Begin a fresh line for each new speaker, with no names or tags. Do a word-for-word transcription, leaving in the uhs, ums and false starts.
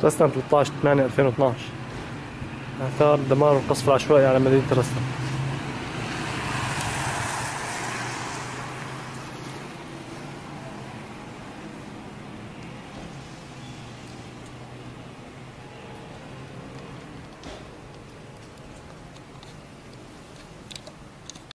رستم ثلاثة عشر ثمانية ألفين واثناشر. آثار الدمار والقصف العشوائي على مدينة رستم.